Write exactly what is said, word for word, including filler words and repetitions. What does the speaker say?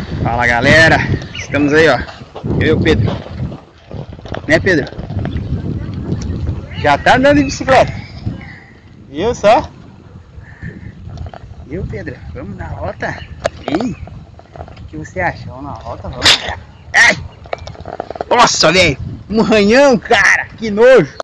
Fala galera, estamos aí ó, eu e o Pedro, né Pedro? Já tá andando de bicicleta, viu só? Viu Pedro? Vamos na rota? Ei, o que você acha? Vamos na rota? Vamos. Ai! Nossa velho, um ranhão cara, que nojo!